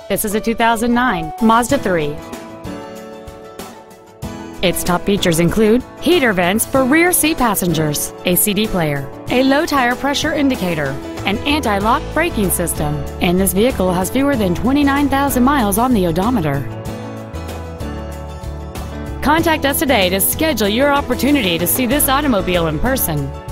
This is a 2009 Mazda 3. Its top features include heater vents for rear seat passengers, a CD player, a low tire pressure indicator, an anti-lock braking system, and this vehicle has fewer than 29,000 miles on the odometer. Contact us today to schedule your opportunity to see this automobile in person.